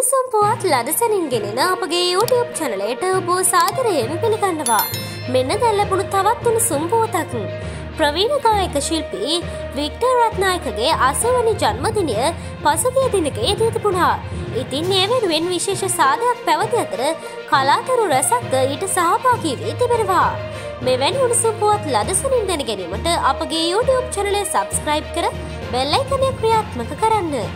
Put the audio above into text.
උණුසුම් පුවත් ලදසනින් ගෙනෙන අපගේ YouTube චැනලයට ඔබ සාදරයෙන් පිළිගන්නවා. මෙන්න දැන් ලැබුණු තවත් උණුසුම් පුවතක්. ප්‍රවීණ ගායක ශිල්පී වික්ටර් රත්නායකගේ 80 වෙනි ජන්මදිනය පසුගිය දිනක යෙදී තිබුණා. ඉතින් ඒ වෙනුවෙන් විශේෂ සාදයක් පැවති අතර කලාකරු රැසක් ඊට සහභාගී වී තිබෙනවා. මෙවැනි උණුසුම් පුවත් ලදසනින් දැන ගැනීමට අපගේ YouTube චැනලය සබ්ස්ක්‍රයිබ් කර බෙල් අයිකනය ක්‍රියාත්මක කරන්න.